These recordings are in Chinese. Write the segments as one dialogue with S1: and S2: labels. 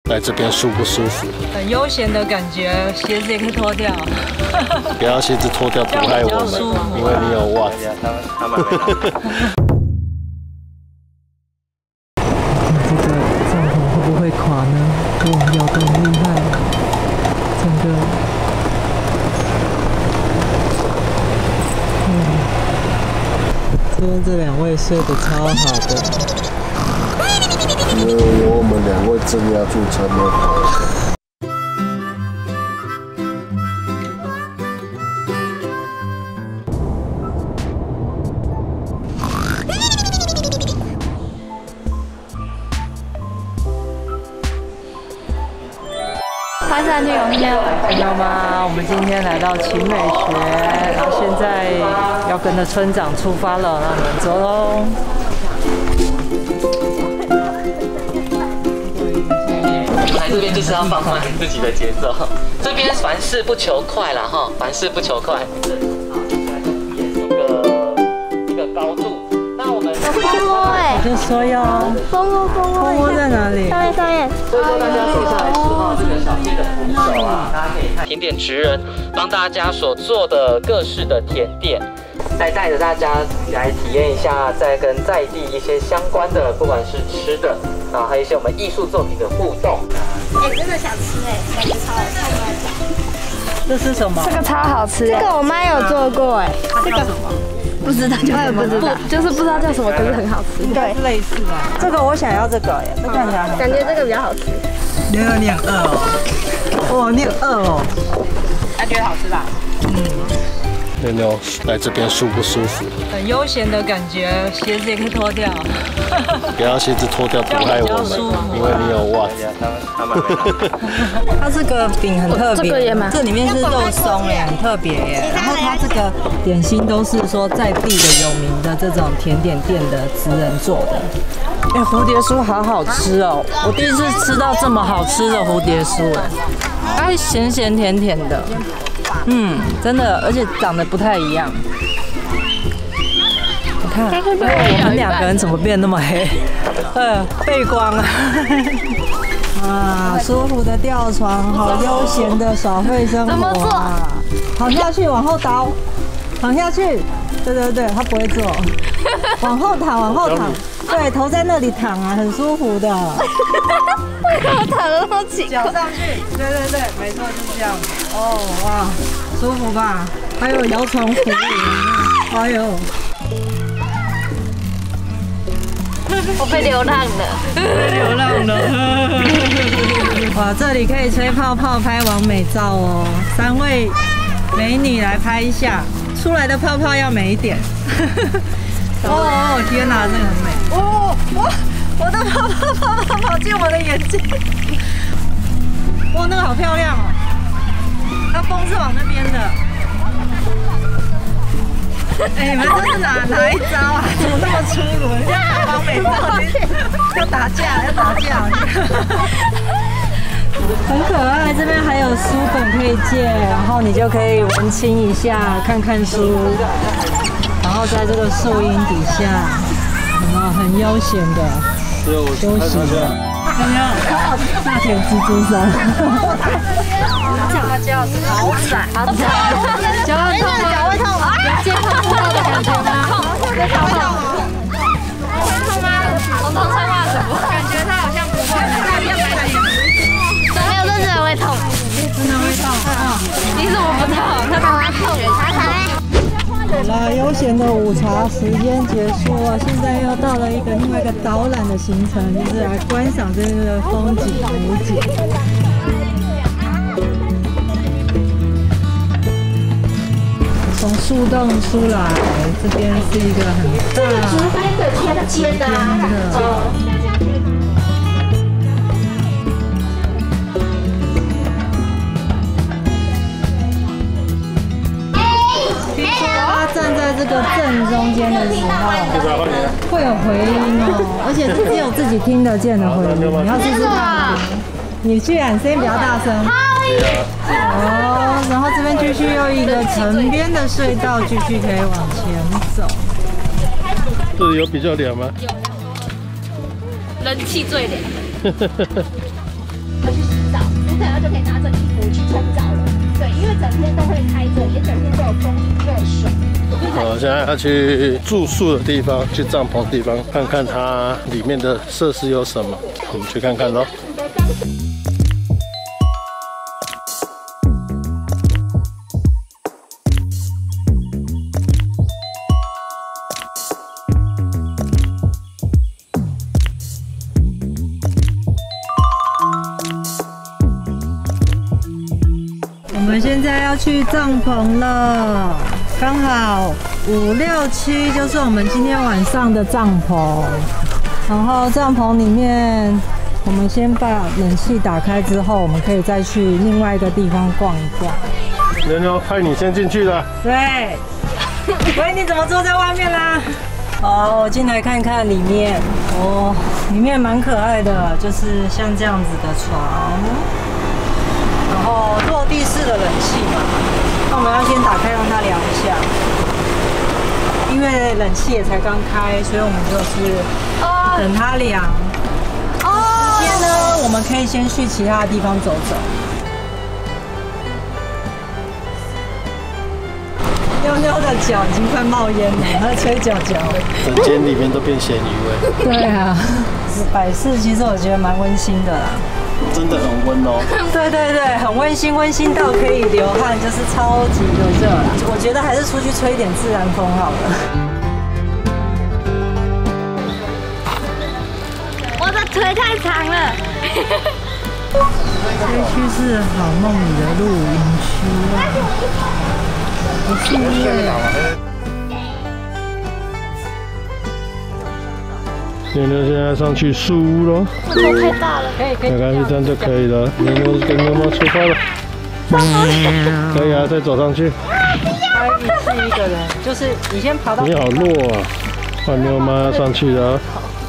S1: 来这边舒不舒服？
S2: 很悠闲的感觉，鞋子也可以脱掉。
S1: 不要鞋子脱掉，毒害我们，因为你有袜子。
S2: 这个帐篷会不会垮呢？哇，摇得很厉害，整个。今天这两位睡得超好的。
S1: 因为有我们两位镇压住才没有跑。
S3: 爬山去有没有？
S2: 知道吗？我们今天来到勤美学，然后现在要跟着村长出发了，让我们走喽。
S4: 来这边就是要放慢自己的节奏，这边凡事不求快啦哈，凡事不求快。一个高度，那我们
S3: 蜂窝哎，
S2: 我就说要蜂窝在哪里？
S3: 上面。
S4: 所以说大家坐下来吃到这个小溪的扶手啊，大家可以看甜点职人帮大家所做的各式的甜点，再带着大家来体验一下，再跟在地一些相关的，不管是吃的啊，还有一些我们艺术作品的互动。
S3: 哎，真的想吃哎，感觉超好吃。
S2: 这是什么？
S3: 这个超好吃，这个我妈有做过哎。
S2: 这个什么？
S3: 不知道，我也不知道，就是不知道叫什么，可是很好吃。对，
S2: 是类似的。这个我想要这个耶，这看起来
S3: 感觉这个比较好吃。
S2: 你很饿哦，哇，你很饿哦。还觉得好吃吧？
S1: 妞妞来这边舒不舒服？
S2: 很悠闲的感觉，鞋子也可以脱掉。
S1: 不要鞋子脱掉，毒害我们，因为你有袜子。
S2: 它这个饼很特别，这里面是肉松耶，很特别耶。然后它这个点心都是说在地的有名的这种甜点店的职人做的。哎，蝴蝶酥好好吃哦！我第一次吃到这么好吃的蝴蝶酥哎，它咸咸甜甜的。真的，而且长得不太一样。你看，我们两个人怎么变那么黑？背光啊！啊，舒服的吊床，好悠闲的耍废生活。怎么做？躺下去，往后倒，躺下去。对，他不会做。往后躺。对，头在那里躺啊，很舒服的。
S3: 为什么躺得那么紧？
S2: 脚上去。对，没错，就是这样。哦，哇，舒服吧？还有摇床服务。哎呦，
S3: 我被流浪了。
S2: 哇，这里可以吹泡泡、拍完美照哦。3位美女来拍一下，出来的泡泡要美一点。哦，天哪，这个很美。我的泡泡跑进我的眼睛。哇，那个好漂亮哦。它风是往那边的。哎，你们这是哪一招啊？怎么那么粗鲁？人家拍完美照要打架。很可爱，这边还有书本可以借，然后你就可以文青一下，看书，然后在这个树荫底下，然后很悠闲的休息的。有没有？夏天蜘蛛山。好闪，脚会痛吗？有健康步道的感觉吗？会痛吗？我常穿袜子，感觉它好像不会。
S3: 没有，这真的会痛。
S2: 真的会痛啊！
S3: 你怎么不痛？它会痛。
S2: 好了，悠闲的午茶时间结束了，现在又到了另外一个导览的行程，就是来观赏这边的风景美景。从树洞出来，这边是一个很大的天的。站在这个正中间的时候，会有回音哦，而且是只有自己听得见的回音。你要试试看，你去喊声音比较大声。哦，然后这边继续又一个城边的隧道，继续可以往前走。
S1: 这里有比较凉吗？
S3: 有，人气最凉。
S5: 间都会开着，也整天都有风热水。
S1: 好，现在要去住宿的地方，去帐篷的地方，看看它里面的设施有什么。我们去看看咯。
S2: 我们现在要去帐篷了，刚好5、6、7就是我们今天晚上的帐篷。然后帐篷里面，我们先把冷气打开之后，我们可以再去另外一个地方逛一逛。
S1: 妞妞，派你先进去了。
S2: 对，喂，你怎么坐在外面啦？好，我进来看看里面。哦，里面蛮可爱的，就是像这样子的床。然后落地式的冷气嘛，那我们要先打开让它凉一下，因为冷气也才刚开，所以我们就是等它凉。时间呢，我们可以先去其他的地方走走。妞妞的脚已经快冒烟了，她吹脚脚。
S1: 整间里面都变咸鱼味。
S2: 对啊，摆饰其实我觉得蛮温馨的啦。
S1: 真的很温哦。
S2: 对对对，很温馨，温馨到可以流汗，就是超级的热啦。我觉得还是出去吹一点自然风好了。
S3: 我的腿太长了。
S2: 这一区是好梦里的露营区啊，不是耶。
S1: 妞妞现在上去树屋咯，
S3: 头太大了，
S2: 可以。
S1: 大概是这样就可以了。妞妞跟妈妈出发了。可以啊，再走上去。
S2: 他是一个人，就是你先爬到。
S1: 你好弱啊！换妞妈上去了。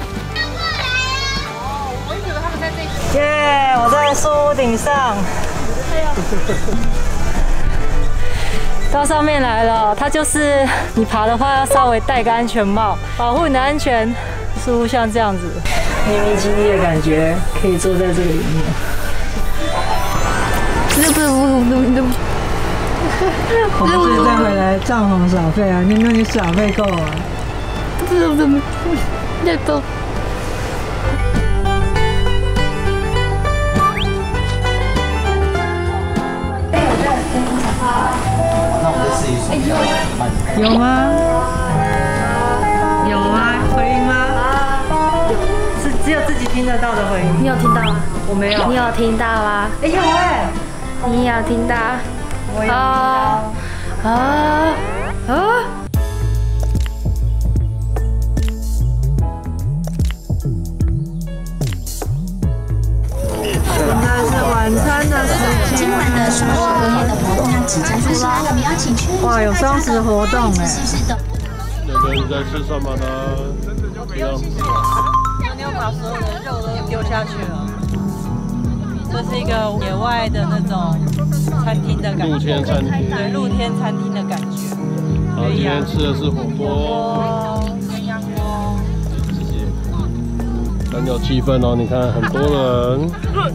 S2: 耶！我在树屋顶上。到上面来了，它就是你爬的话要稍微戴个安全帽，保护你的安全。树屋像这样子，秘密基地的感觉，可以坐在这个里面。我们现在回来帐篷耍费啊，妞妞你耍费够了。有吗？有吗？回音吗？是只有自己听得到的回音。
S3: 你有听到吗？
S2: 我没有。
S3: 你有听到吗？
S2: 哎有哎，
S3: 你有听到？
S2: 我有听到。现在是晚餐的时间。
S5: 今晚的双十国宴的活动要即将开始啦，我们邀请全体
S2: 哇，有双十活动哎。
S1: 妞妞你在吃什么呢？不要。
S2: 妞妞把所有的肉都丢下去了。这是一个野外的那种餐厅的感觉，
S1: 露天餐厅。
S2: 对，露天餐厅的感觉。
S1: 好，今天吃的是火锅。
S2: 鸳鸯锅。
S1: 很有气氛哦，你看很多人。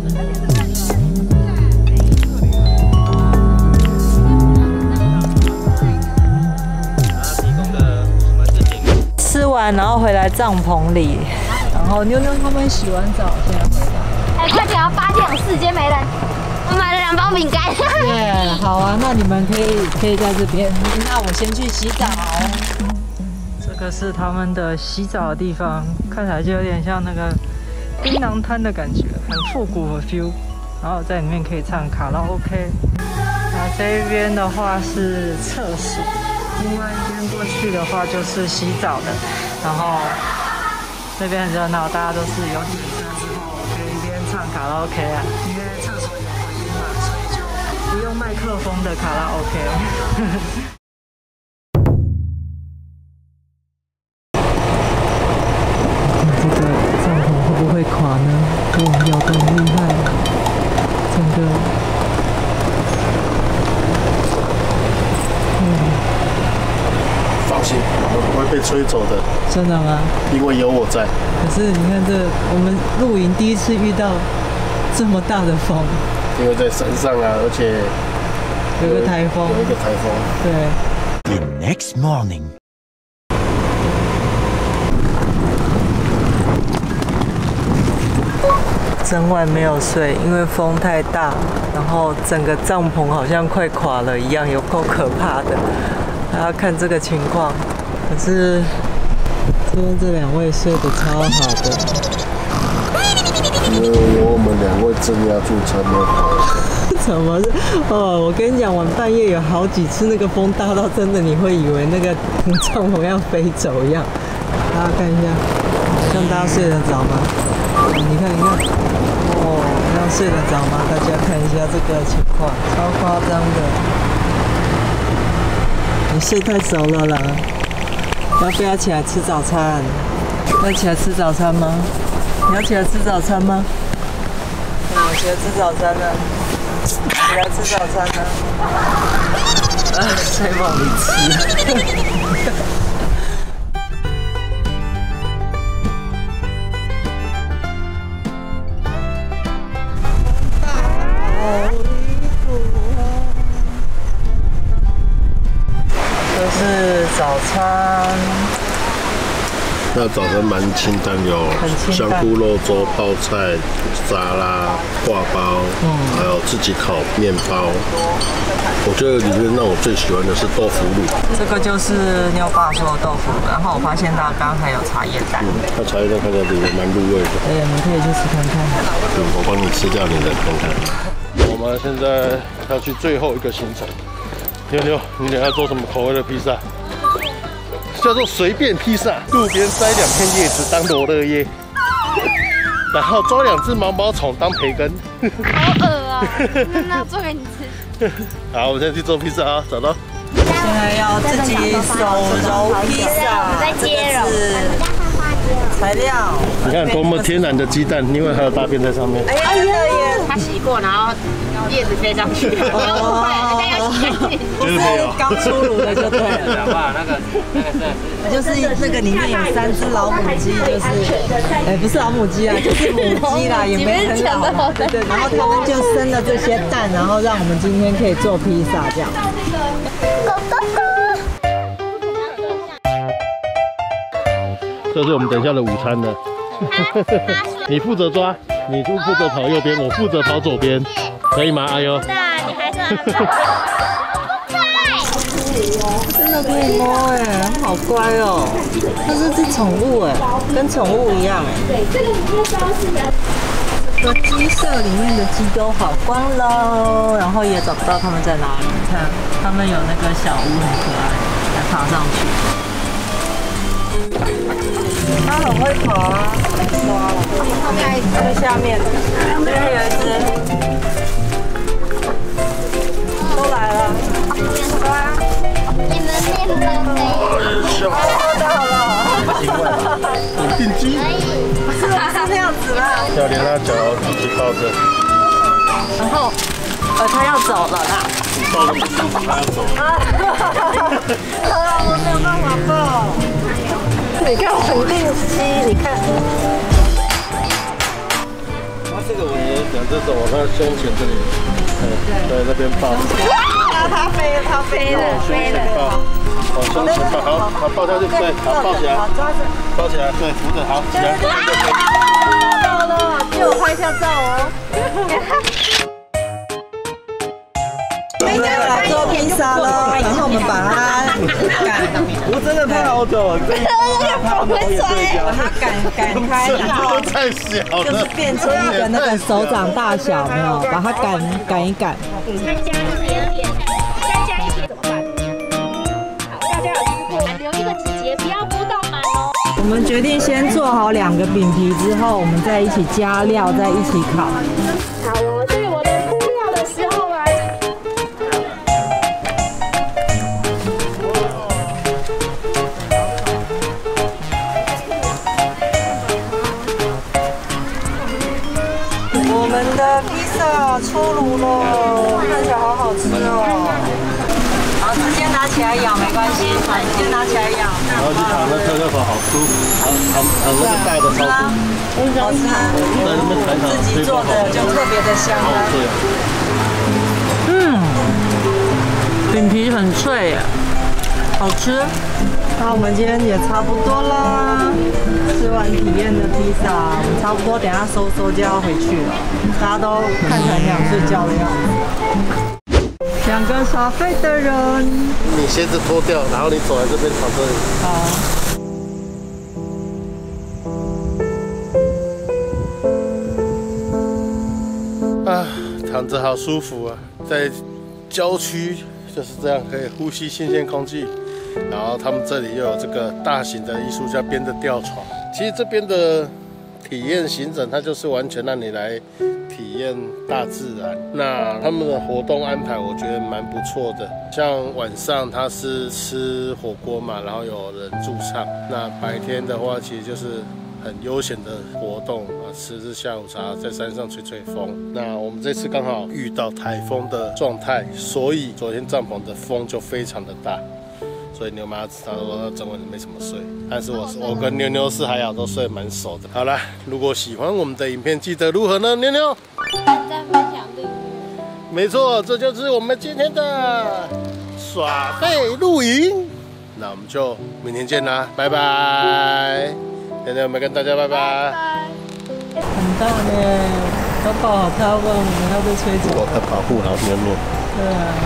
S1: 吃完然后回来帐篷里，然后妞妞他们洗完澡现在回来。
S3: 哎，快点啊！8点有4间没人，我买了2包饼干。
S2: 耶，好啊，那你们可以在这边。那我先去洗澡。这个是他们的洗澡的地方，看起来就有点像那个槟榔摊的感觉，很复古的 feel。然后在里面可以唱卡拉 OK。那这一边的话是厕所，另外一边过去的话就是洗澡的。然后这边很热闹，大家都是有点热之后可以一边唱卡拉 OK 啊，因为厕所有回音嘛，所以就不用麦克风的卡拉 OK。这个帐篷会不会垮呢？哇，摇得很厉害，整个，
S1: 放心，我不会被吹走的。
S2: 真的吗？
S1: 因为有我在。
S2: 可是你看这，我们露营第一次遇到这么大的风。
S1: 因为在山上啊，而且
S2: 有个台风。
S1: 有一个台风。
S2: 对。
S6: The next morning.
S2: 整晚没有睡，因为风太大，然后整个帐篷好像快垮了一样，有够可怕的。还要看这个情况，可是这边这2位睡得超好的。
S1: 因为有我们2位镇压住才没有跑。
S2: 怎么是？哦，我跟你讲，晚半夜有好几次那个风大到真的你会以为那个帐篷要飞走一样。大家看一下，像大家睡得着吗？你看，哦，这样睡得着吗？大家看一下这个情况，超夸张的。你睡太熟了啦，要不要起来吃早餐？要起来吃早餐吗？你要起来吃早餐吗？起来吃早餐呢？起来吃早餐呢？谁帮你吃？早餐，
S1: 那早餐蛮清淡，有香菇肉粥、泡菜、沙拉、挂包，还有自己烤面包。我觉得里面让我最喜欢的是豆腐乳。
S2: 这个就是妞爸说的豆腐乳，然后我发现它刚刚还有茶叶蛋。
S1: 它茶叶蛋看起来里面蛮入味的。
S2: 对，你可以去吃看看。
S1: 我帮你吃掉，你再看看。我们现在要去最后一个行程。妞，你等下做什么口味的披萨？叫做随便披萨，路边摘2片叶子当罗勒叶，然后抓2只毛毛虫当培根。
S3: 好恶啊！那做给你吃。
S1: 好，我们现在去做披萨啊，找到。
S2: 现在要自己手揉披萨，
S3: 在接揉。
S2: 材料，
S1: 你看多么天然的鸡蛋，因为还有大便在上面。
S2: 哎呀耶！
S7: 它洗过，然后叶子飞上去，不要误会，人家要洗干净。
S2: 就是刚出炉的就对了。
S4: 讲话那个
S2: 就是那个里面有3只老母鸡，就是不是老母鸡啊，就是母鸡啦，也没很老。对，然后他们就生了这些蛋，然后让我们今天可以做披萨这样。
S1: 这是我们等一下的午餐了。你负责抓，你就负责跑右边，我负责跑左边，可以吗？哎呦，
S3: 对啊，你还是
S2: 真的可以摸哎，好乖哦。它是只宠物哎，跟宠物一样哎。这个鸡舍里面的鸡都跑光喽，然后也找不到它们在哪里。你看，它们有那个小屋，很可爱，来爬上去。它很会跑啊，抓了。在下面，这边有一只，都来了。
S3: 你们练的可以。
S2: 到了。
S1: 稳定鸡。
S2: 是这样子啦。
S1: 要连他脚一起抱着。
S2: 然后，他要走了啦。
S1: 你抱着不舒服，他要走了。
S2: 我没有办法抱。你看稳定鸡，你看。
S1: 这个我也想这种，我看胸前这里，对，那边抱。
S2: 它飞了，它飞了，
S1: 飞了。往胸前抱，好，抱下去，对，好，抱起来，
S2: 抓着，
S1: 抱起来，对，扶着，好，起来。
S2: 到了，借我拍一下照哦。现在来做披萨了，然后我们把它
S1: 我真的拍好久了，这
S2: 把它擀开，然后
S1: 太小了，
S2: 就是变成一个那个手掌大小，没有？把它擀一擀。
S3: 参加一题怎么办？好，大家有辛苦，留一个指节，不要铺到满哦。
S2: 我们决定先做好2个饼皮之后，我们再一起加料，再一起烤。
S3: 好，我对我的铺料的时候啊。
S2: 我们的披萨出炉了，看起来好好吃哦。好，直接拿起来咬没关系，直接拿起来咬。
S1: 然后去躺那特好舒服，躺那个大的超舒服。
S2: 好吃，
S1: 在那边踩
S2: 自己做的就特别的香啊。 饼皮很脆耶，好吃。那我们今天也差不多啦，吃完体验的披萨，我们差不多等一下收就要回去了。大家都看起来很想睡觉的样子。2个耍废的人，
S1: 你鞋子脱掉，然后你走来这边躺这里。好。啊，躺着好舒服啊，在郊区就是这样，可以呼吸新鲜空气。然后他们这里又有这个大型的艺术家编的吊床。其实这边的体验行程，它就是完全让你来体验大自然。那他们的活动安排，我觉得蛮不错的。像晚上它是吃火锅嘛，然后有人驻唱。那白天的话，其实就是很悠闲的活动啊，吃下午茶，在山上吹吹风。那我们这次刚好遇到台风的状态，所以昨天帐篷的风就非常的大。所以牛妈她说整晚没怎么睡，但是我跟妞妞是还好，都睡蛮熟的。好啦，如果喜欢我们的影片，记得如何呢？妞妞，
S7: 按赞、分享、订阅。
S1: 没错，这就是我们今天的耍废露营。那我们就明天见啦，拜拜。妞妞，我们跟大家拜拜。
S2: 很大呢，宝宝好贪玩，我们要被吹走。
S1: 我在保护好妞妞。
S2: 对啊。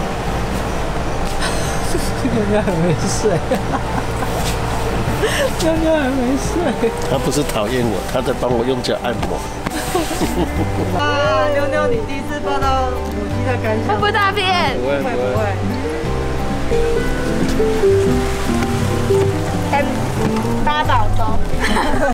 S2: 妞妞还没睡，妞妞还没睡。
S1: 他不是讨厌我，他在帮我用脚按摩。
S2: 啊，妞妞，你第一次抱到母鸡的感想？
S7: 会不会大便？
S1: 不会不会。
S7: 8宝粥。